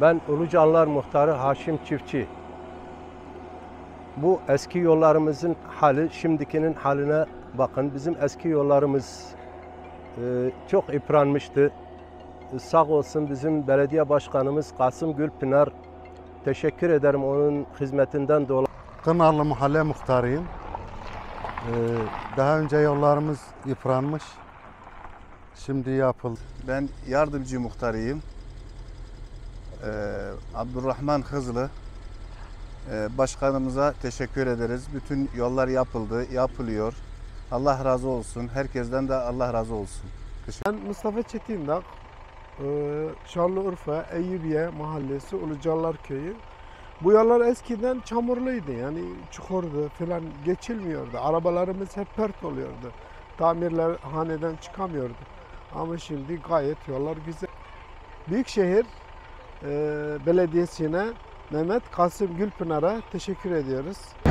Ben Ulucanlar Muhtarı Haşim Çiftçi. Bu eski yollarımızın hali, şimdikinin haline bakın. Bizim eski yollarımız çok yıpranmıştı. Sağ olsun bizim belediye başkanımız Kasım Gülpınar. Teşekkür ederim onun hizmetinden dolayı. Kınarlı Mahalle Muhtarıyım. Daha önce yollarımız yıpranmış. Şimdi yapıldı. Ben yardımcı muhtarıyım. Abdurrahman Hızlı. Başkanımıza teşekkür ederiz. Bütün yollar yapıldı, yapılıyor. Allah razı olsun. Herkesten de Allah razı olsun. Ben Mustafa Çetindağ, Şanlıurfa, Eyüpiye Mahallesi, Ulucanlar Köyü. Bu yollar eskiden çamurluydu, yani çukurdu falan, geçilmiyordu. Arabalarımız hep pert oluyordu. Tamirler haneden çıkamıyordu. Ama şimdi gayet yollar güzel. Büyükşehir Belediyesi'ne Mehmet Kasım Gülpınar'a teşekkür ediyoruz.